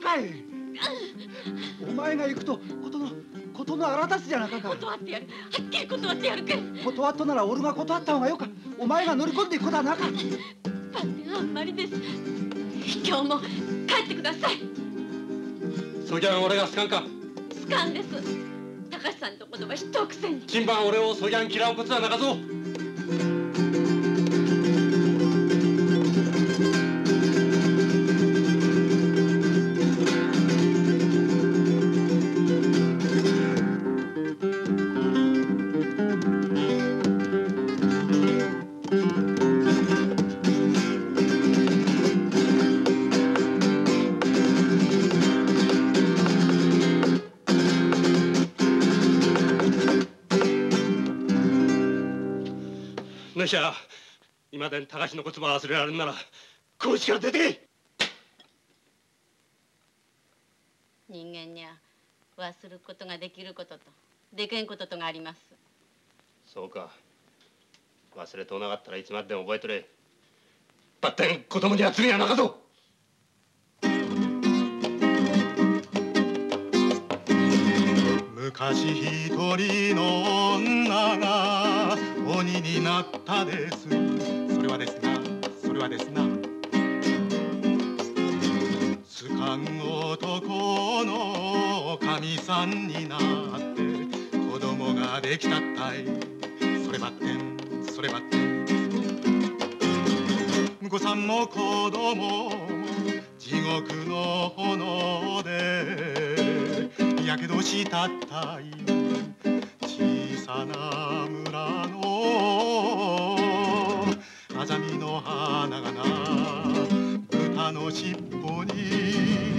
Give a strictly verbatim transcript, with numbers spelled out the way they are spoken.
かい。お前が行くとことのことの荒立つじゃなかか。 断ってやる。はっきり断ってやるけん。 断っとなら俺が断った方がよか。お前が乗り込んでいくことはなか。 ばってんあんまりです。今日も帰ってください。 そぎゃん俺が好かんか。 好かんです。高橋さんのことは知っとくせに。 今晩俺をそぎゃん嫌うことはなかぞ。ねしゃ、今でん高橋の言葉忘れられんならこうちから出てけ。 人間には忘ることができることとでけんこととがあります。 そうか。忘れとうなかったらいつまでも覚えとれ。ばってん子供には罪はなかぞ。 昔一人の女が鬼になったです。それはですな、それはですな、つかん男の神さんになって子供ができたったい。そればってん、そればってん、婿さんも子供も地獄の炎でやけどしたったい。小さな村のあざみの花がな、豚の尻尾に